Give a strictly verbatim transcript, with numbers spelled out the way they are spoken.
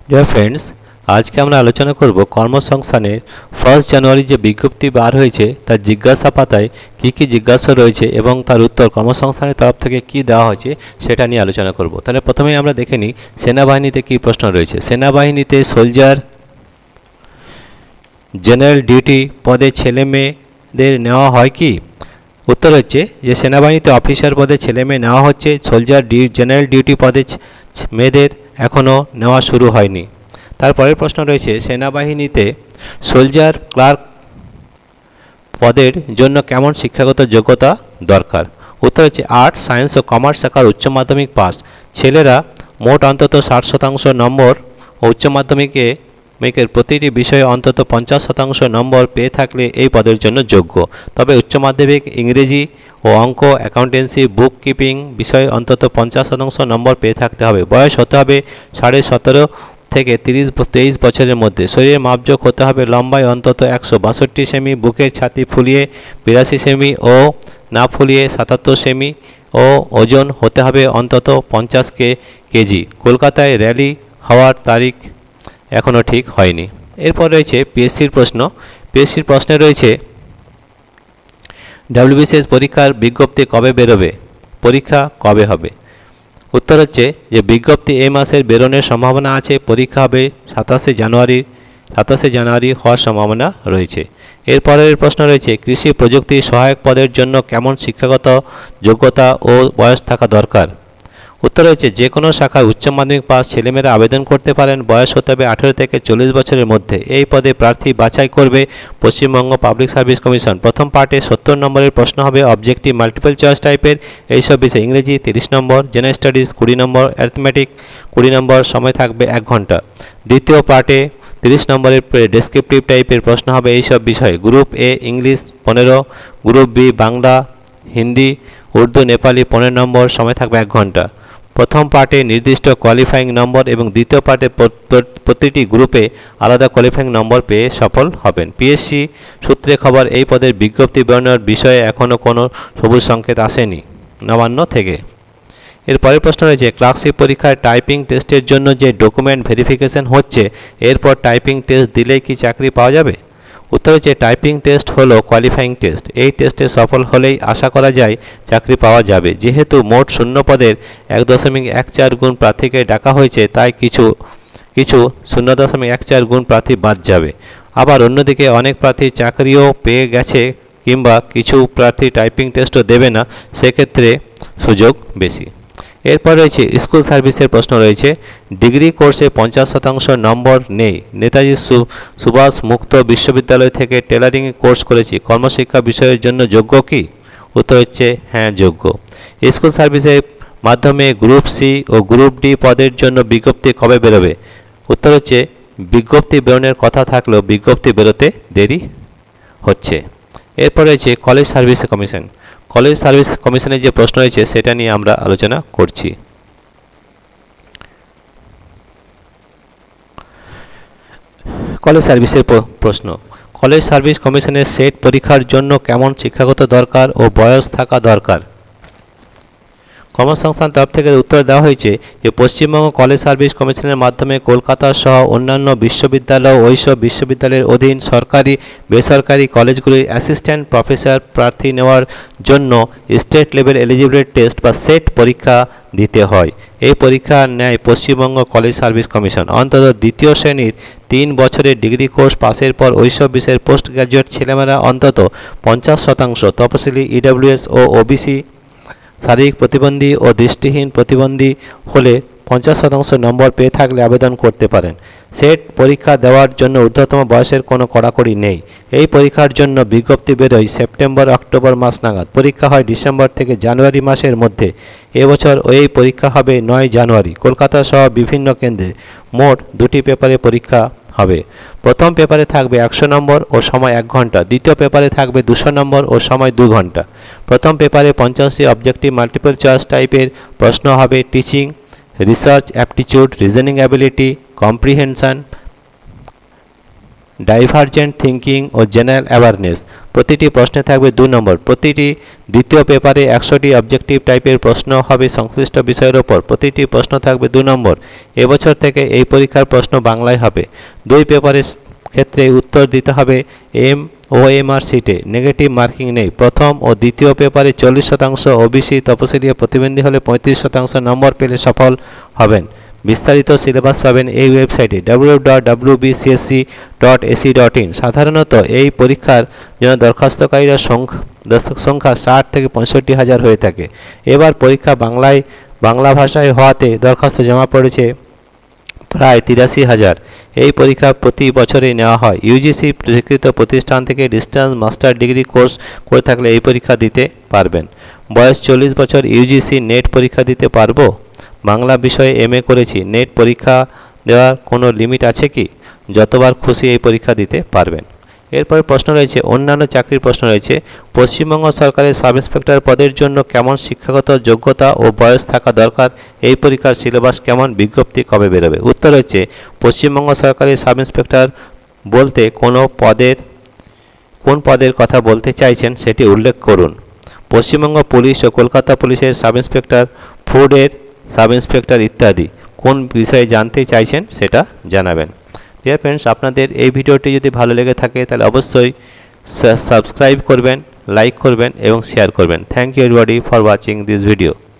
Dear friends, আজকে আমরা আলোচনা করব কর্মসংস্থানের ফার্স্ট জানুয়ারি যে বিজ্ঞপ্তি বার হয়েছে তার জিজ্ঞাসা পাতায় কী কী জিজ্ঞাসা রয়েছে এবং তার উত্তর কর্মসংস্থানের তরফ থেকে কী দেওয়া হয়েছে সেটা নিয়ে আলোচনা করব। তাহলে প্রথমেই আমরা দেখে নিই সেনাবাহিনীতে কী প্রশ্ন রয়েছে। সেনাবাহিনীতে সোলজার জেনারেল ডিউটি পদে ছেলে মেয়েদের নেওয়া হয় কি? উত্তর হচ্ছে যে সেনাবাহিনীতে অফিসার পদে ছেলে মেয়ে নেওয়া হচ্ছে, সোলজার ডি জেনারেল ডিউটি পদে মেয়েদের এখনও নেওয়া শুরু হয়নি। তারপরের প্রশ্ন রয়েছে সেনাবাহিনীতে সোলজার ক্লার্ক পদের জন্য কেমন শিক্ষাগত যোগ্যতা দরকার? উত্তর হচ্ছে আর্টস, সায়েন্স ও কমার্স শাখার উচ্চ মাধ্যমিক পাস। ছেলেরা মোট অন্তত ষাট শতাংশ নম্বর ও উচ্চ মাধ্যমিকে মেয়েদের প্রতিটি বিষয়ে অন্তত পঞ্চাশ শতাংশ নম্বর পেয়ে থাকলে এই পদের জন্য যোগ্য। তবে উচ্চ মাধ্যমিক ইংরেজি ও অঙ্ক, অ্যাকাউন্টেন্সি, বুক কিপিং বিষয়ে অন্তত পঞ্চাশ শতাংশ নম্বর পেয়ে থাকতে হবে। বয়স হতে হবে সাড়ে সতেরো থেকে তিরিশ তেইশ বছরের মধ্যে। শরীরের মাপজোক হতে হবে লম্বায় অন্তত একশো বাষট্টি সেমি, বুকের ছাতি ফুলিয়ে বিরাশি সেমি ও না ফুলিয়ে সাতাত্তর সেমি ও ওজন হতে হবে অন্তত পঞ্চাশ কে কেজি। কলকাতায় র্যালি হওয়ার তারিখ এখনও ঠিক হয়নি। এরপর রয়েছে পিএসসির প্রশ্ন। পিএসসির প্রশ্নে রয়েছে ডাব্লিউবিসিএস পরীক্ষার বিজ্ঞপ্তি কবে বেরোবে? পরীক্ষা কবে হবে? উত্তর হচ্ছে যে বিজ্ঞপ্তি এই মাসের বেরোনোর সম্ভাবনা আছে। পরীক্ষা হবে সাতাশে জানুয়ারি সাতাশে জানুয়ারি হওয়ার সম্ভাবনা রয়েছে। এরপরের প্রশ্ন রয়েছে কৃষি প্রযুক্তি সহায়ক পদের জন্য কেমন শিক্ষাগত যোগ্যতা ও বয়স থাকা দরকার? উত্তর হচ্ছে যে কোনো শাখায় উচ্চ মাধ্যমিক পাস ছেলেমেয়েরা আবেদন করতে পারেন। বয়স হতে হবে আঠেরো থেকে চল্লিশ বছরের মধ্যে। এই পদে প্রার্থী বাছাই করবে পশ্চিমবঙ্গ পাবলিক সার্ভিস কমিশন। প্রথম পার্টে সত্তর নম্বরের প্রশ্ন হবে অবজেক্টিভ মাল্টিপল চয়েস টাইপের। এইসব বিষয় ইংরেজি তিরিশ নম্বর, জেনারেল স্টাডিজ কুড়ি নম্বর, অ্যারিথমেটিক কুড়ি নম্বর, সময় থাকবে এক ঘন্টা। দ্বিতীয় পার্টে তিরিশ নম্বরের ডেসক্রিপটিভ টাইপের প্রশ্ন হবে এইসব বিষয়ে। গ্রুপ এ ইংলিশ পনেরো, গ্রুপ বি বাংলা, হিন্দি, উর্দু, নেপালি পনেরো নম্বর, সময় থাকবে এক ঘন্টা। প্রথম পার্টে নির্দিষ্ট কোয়ালিফাইং নম্বর এবং দ্বিতীয় পার্টে প্রতিটি গ্রুপে আলাদা কোয়ালিফাইং নম্বর পেয়ে সফল হবেন। পিএসসি সূত্রে খবর এই পদের বিজ্ঞপ্তি বেরোনোর বিষয়ে এখনও কোনো সবুজ সংকেত আসেনি নবান্ন থেকে। এর পরের প্রশ্ন রয়েছে ক্লার্কশিপ পরীক্ষায় টাইপিং টেস্টের জন্য যে ডকুমেন্ট ভেরিফিকেশন হচ্ছে এরপর টাইপিং টেস্ট দিলেই কি চাকরি পাওয়া যাবে? উত্তর হচ্ছে টাইপিং টেস্ট হলো কোয়ালিফাইং টেস্ট। এই টেস্টে সফল হলেই আশা করা যায় চাকরি পাওয়া যাবে। যেহেতু মোট শূন্য পদের এক দশমিক এক চার গুণ প্রার্থীকে ডাকা হয়েছে তাই কিছু কিছু শূন্য দশমিক এক চার গুণ প্রার্থী বাদ যাবে। আবার অন্যদিকে অনেক প্রার্থী চাকরিও পেয়ে গেছে কিংবা কিছু প্রার্থী টাইপিং টেস্টও দেবে না, সেক্ষেত্রে সুযোগ বেশি। এরপর রয়েছে স্কুল সার্ভিসের প্রশ্ন রয়েছে ডিগ্রি কোর্সে পঞ্চাশ শতাংশ নম্বর নেই। নেতাজি সুভাষ মুক্ত বিশ্ববিদ্যালয় থেকে টেলারিং কোর্স করেছি, কর্মশিক্ষা বিষয়ের জন্য যোগ্য কি? উত্তর হচ্ছে হ্যাঁ যোগ্য। স্কুল সার্ভিসের মাধ্যমে গ্রুপ সি ও গ্রুপ ডি পদের জন্য বিজ্ঞপ্তি কবে বেরোবে? উত্তর হচ্ছে বিজ্ঞপ্তি বেরোনোর কথা থাকলেও বিজ্ঞপ্তি বেরোতে দেরি হচ্ছে। এরপর রয়েছে college service commission. College service কমিশনের যে প্রশ্ন রয়েছে সেটা নিয়ে আমরা আলোচনা করছি। কলেজ সার্ভিসের প্রশ্ন। কলেজ সার্ভিস কমিশনের সেট পরীক্ষার জন্য কেমন শিক্ষাগত দরকার ও বয়স থাকা দরকার? কর্মসংস্থান তরফ থেকে উত্তর দেওয়া হয়েছে যে পশ্চিমবঙ্গ কলেজ সার্ভিস কমিশনের মাধ্যমে কলকাতা সহ অন্যান্য বিশ্ববিদ্যালয় ও ওইসব বিশ্ববিদ্যালয়ের অধীন সরকারি বেসরকারি কলেজগুলির অ্যাসিস্ট্যান্ট প্রফেসর প্রার্থী নেওয়ার জন্য স্টেট লেভেল এলিজিবিলিটি টেস্ট বা সেট পরীক্ষা দিতে হয়। এই পরীক্ষা নেয় পশ্চিমবঙ্গ কলেজ সার্ভিস কমিশন। অন্তত দ্বিতীয় শ্রেণীর তিন বছরের ডিগ্রি কোর্স পাসের পর ওইসব বিষয়ের পোস্ট গ্র্যাজুয়েট ছেলেমেয়েরা অন্তত পঞ্চাশ শতাংশ, তপশিলি, ইডব্লিউএস ও ওবিসি, শারীরিক প্রতিবন্ধী ও দৃষ্টিহীন প্রতিবন্ধী হলে পঞ্চাশ শতাংশ নম্বর পেয়ে থাকলে আবেদন করতে পারেন। সেট পরীক্ষা দেওয়ার জন্য ঊর্ধ্বতম বয়সের কোনো কড়াকড়ি নেই। এই পরীক্ষার জন্য বিজ্ঞপ্তি বেরোয় সেপ্টেম্বর অক্টোবর মাস নাগাদ। পরীক্ষা হয় ডিসেম্বর থেকে জানুয়ারি মাসের মধ্যে। এবছর এই পরীক্ষা হবে নয় জানুয়ারি। কলকাতা সহ বিভিন্ন কেন্দ্রে মোট দুটি পেপারে পরীক্ষা হবে। প্রথম পেপারে থাকবে একশো নম্বর ও সময় এক ঘন্টা। দ্বিতীয় পেপারে থাকবে দুশো নম্বর ও সময় দু ঘন্টা। প্রথম পেপারে পঞ্চাশটি অবজেক্টিভ মাল্টিপল চয়েস টাইপের প্রশ্ন হবে। Teaching, research aptitude, reasoning ability, comprehension, divergent thinking ও জেনারেল অ্যাওয়ারনেস। প্রতিটি প্রশ্নে থাকবে দু নম্বর। প্রতিটি দ্বিতীয় পেপারে একশোটি অবজেক্টিভ টাইপের প্রশ্ন হবে সংশ্লিষ্ট বিষয়ের ওপর। প্রতিটি প্রশ্ন থাকবে দু নম্বর। এবছর থেকে এই পরীক্ষার প্রশ্ন বাংলায় হবে। দুই পেপারের ক্ষেত্রে উত্তর দিতে হবে এম ও এম আর সিটে, নেগেটিভ মার্কিং নেই। প্রথম ও দ্বিতীয় পেপারে চল্লিশ শতাংশ, ওবিসি তপশিলি প্রতিবন্ধী হলে পঁয়ত্রিশ শতাংশ নম্বর পেলে সফল হবেন। বিস্তারিত সিলেবাস পাবেন এই ওয়েবসাইটে W W W dot B C S C dot A C dot in. সাধারণত এই পরীক্ষার জন্য দরখাস্তকারীরা সংখ্যা দর্শক সংখ্যা ষাট থেকে পঁয়ষট্টি হাজার হয়ে থাকে। এবার পরীক্ষা বাংলায় বাংলা ভাষায় হওয়াতে দরখাস্ত জমা পড়েছে প্রায় তিরাশি হাজার। এই পরীক্ষা প্রতি বছরই নেওয়া হয়। ইউজিসি স্বীকৃত প্রতিষ্ঠান থেকে ডিস্টেন্স মাস্টার ডিগ্রি কোর্স করে থাকলে এই পরীক্ষা দিতে পারবেন। বয়স চল্লিশ বছর। ইউজিসি নেট পরীক্ষা দিতে পারবো? বাংলা বিষয়ে এম এ করেছি, নেট পরীক্ষা দেওয়ার কোনো লিমিট আছে কি? যতবার খুশি এই পরীক্ষা দিতে পারবেন। এরপরে প্রশ্ন রয়েছে অন্যান্য চাকরির প্রশ্ন রয়েছে। পশ্চিমবঙ্গ সরকারের সাব ইন্সপেক্টর পদের জন্য কেমন শিক্ষাগত যোগ্যতা ও বয়স থাকা দরকার? এই পরীক্ষার সিলেবাস কেমন? বিজ্ঞপ্তি কবে বেরোবে? উত্তর হচ্ছে পশ্চিমবঙ্গ সরকারের সাব ইন্সপেক্টর বলতে কোনো পদের কোন পদের কথা বলতে চাইছেন সেটি উল্লেখ করুন। পশ্চিমবঙ্গ পুলিশ ও কলকাতা পুলিশের সাব ইন্সপেক্টর, ফুডের সাব ইন্সপেক্টর ইত্যাদি। কোন বিষয়ে জানতে চাইছেন সেটা জানাবেন। ডিয়ার ফ্রেন্ডস, আপনাদের এই ভিডিওটি যদি ভালো লেগে থাকে তাহলে অবশ্যই সাবস্ক্রাইব করবেন, লাইক করবেন এবং শেয়ার করবেন। Thank you everybody for watching this video.